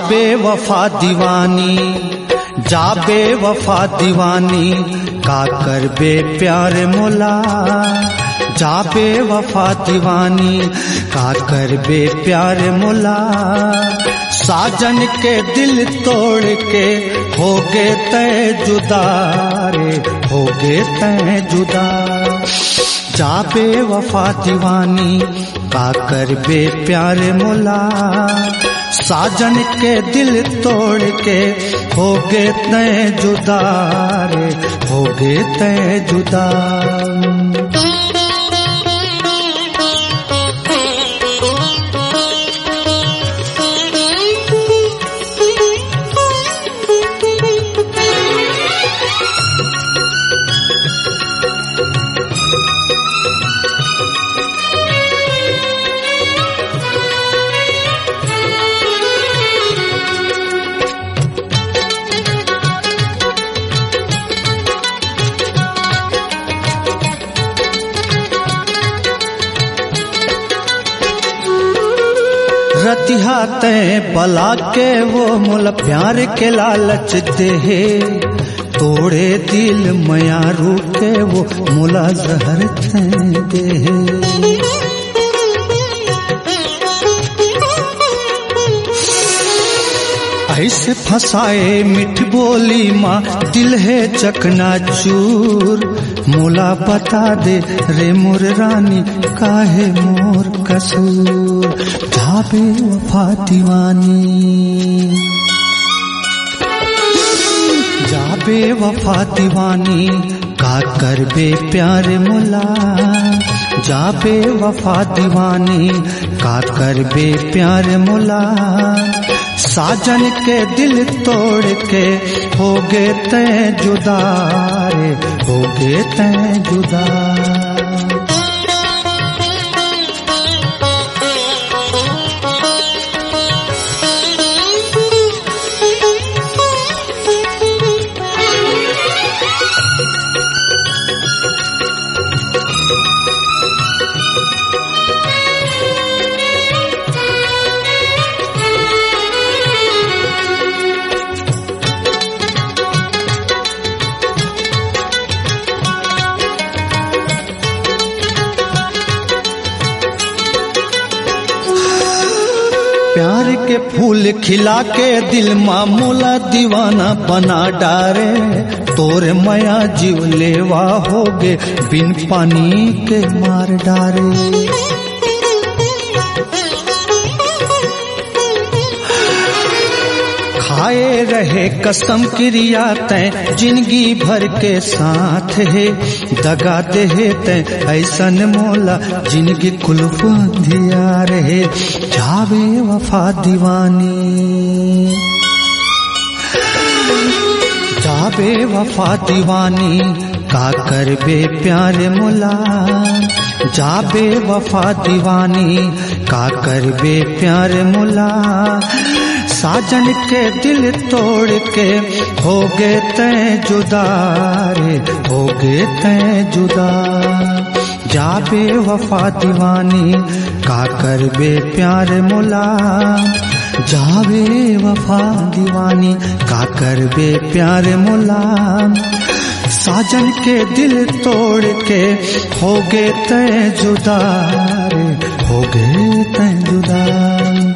बेवफा दीवानी, जा बेवफा दीवानी, का कर बे प्यार मोला। जा बेवफा दीवानी, का कर बे प्यार मोला। साजन के दिल तोड़ के होगे तय जुदा रे, होगे तय जुदा। जा बेवफा दीवानी, का कर बे प्यार मोला। साजन के दिल तोड़ के होगे तय जुदा रे, होगे तय जुदा। रतिहा तय बला के वो मोल प्यार के लालच दे, तोड़े दिल मयारू के वो मोला जहर दे। ऐसे फसाए मिठ बोली माँ, दिल है चकना चूर। मोला बता दे रे मोर रानी, काहे मोर कसूर। जा बेवफा दीवानी, जा बेवफा दीवानी, का कर बे प्यार मोला। जा बेवफा दीवानी, का कर बे प्यार मोला। साजन के दिल तोड़ के होगे तय जुदा रे, होगे तय जुदा। प्यार के फूल खिला के दिल मामूला दीवाना बना डारे। तोरे मया जीव लेवा होगे, बिन पानी के मार डारे। खाए रहे कसम क्रिया तय, जिंदगी भर के साथ है। दगा दे तय ऐसन मोला, जिंदगी कुल्फ दिया रहे। जा बेवफा दीवानी, जा बेवफा दीवानी, का कर बे प्यार मोला। जा बेवफा दीवानी, का कर बे प्यार मोला। साजन के दिल तोड़ के होगे तय जुदा रे, होगे तय जुदा। जा बेवफा दीवानी, का कर बे प्यार मोला। जा बेवफा दीवानी, का कर बे प्यार मोला। साजन के दिल तोड़ के होगे तय जुदा रे, होगे तय जुदा।